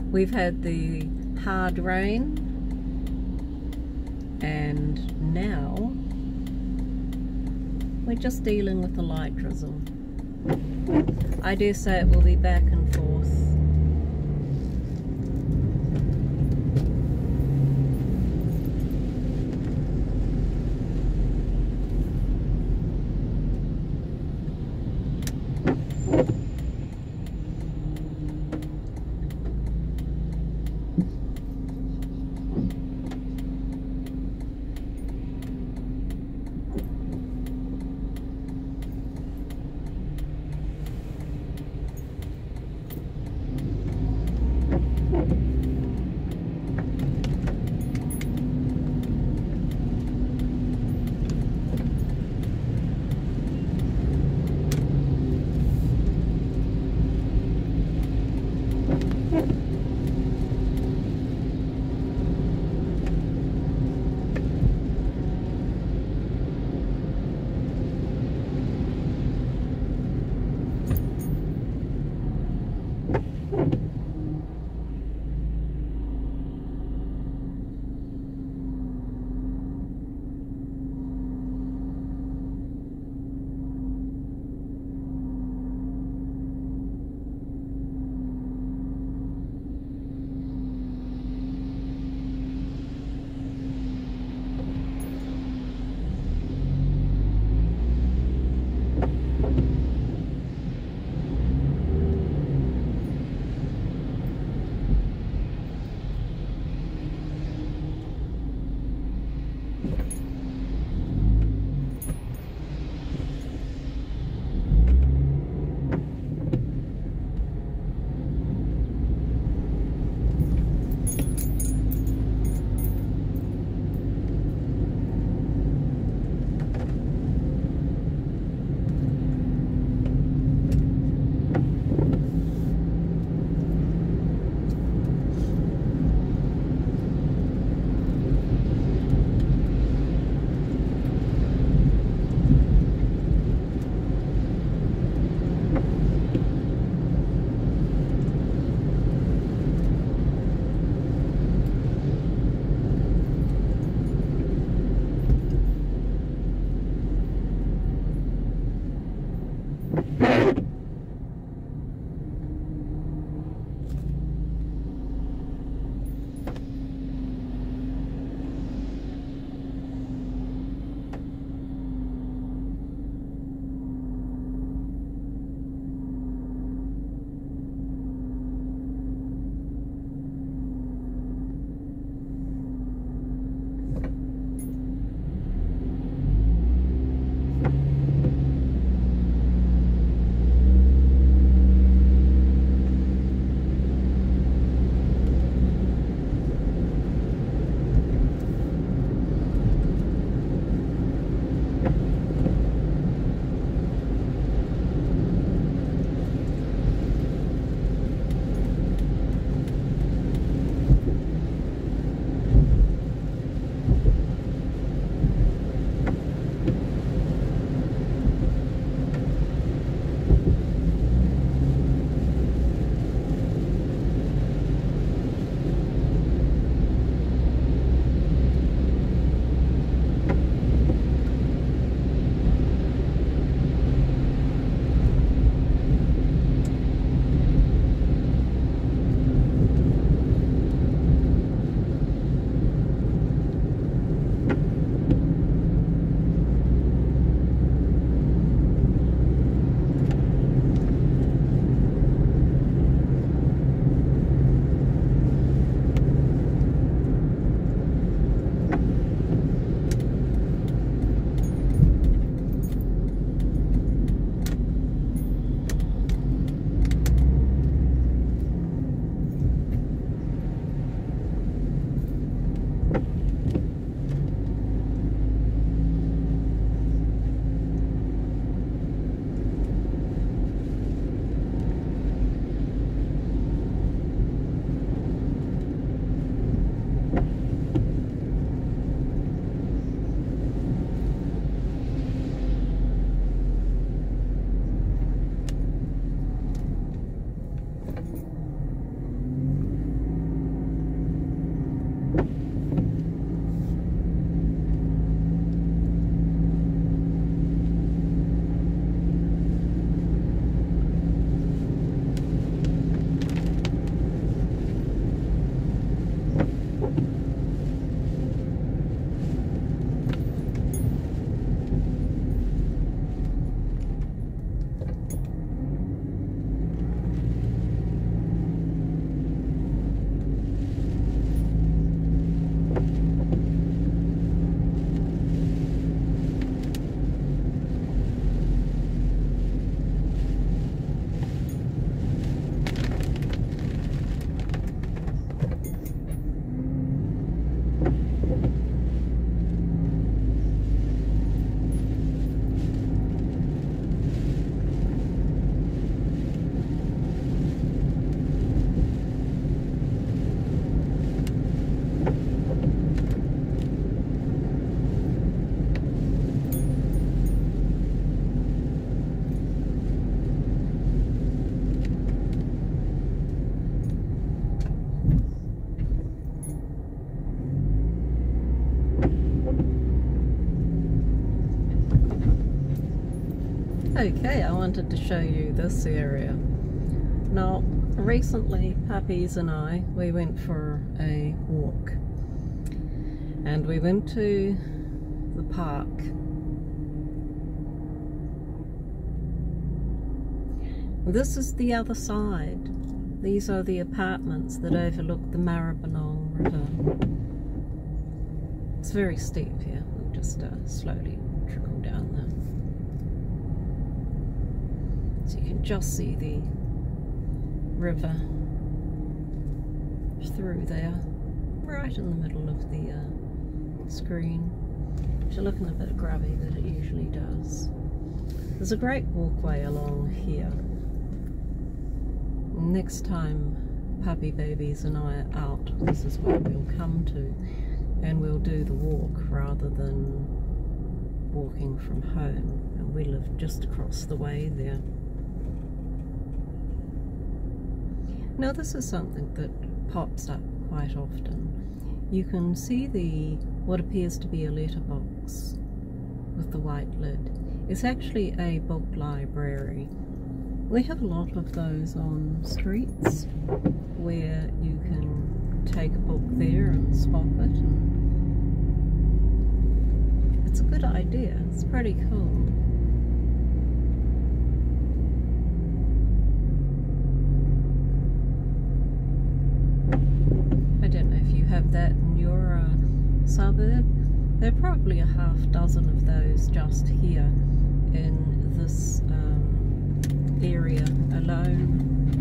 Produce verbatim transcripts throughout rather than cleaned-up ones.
We've had the hard rain, and now we're just dealing with the light drizzle. I dare say it will be back and forth. Okay, I wanted to show you this area. Now, recently, puppies and I, we went for a walk. And we went to the park. This is the other side. These are the apartments that overlook the Maribynong River. It's very steep here. We'll just uh, slowly trickle down there. So you can just see the river through there, right in the middle of the uh, screen. It's looking a bit grubby, but it usually does. There's a great walkway along here. Next time puppy babies and I are out, this is where we'll come to, and we'll do the walk rather than walking from home. And we live just across the way there. Now this is something that pops up quite often. You can see the what appears to be a letterbox with the white lid. It's actually a book library. We have a lot of those on streets where you can take a book there and swap it. And it's a good idea. It's pretty cool. I don't know if you have that in your uh, suburb. There are probably a half dozen of those just here in this um, area alone.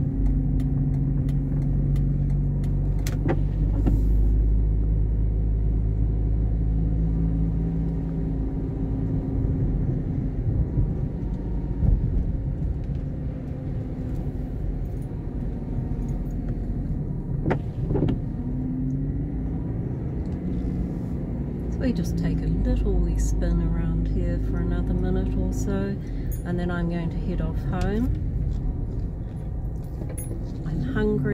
So we just take a little wee spin around here for another minute or so, and then I'm going to head off home. I'm hungry.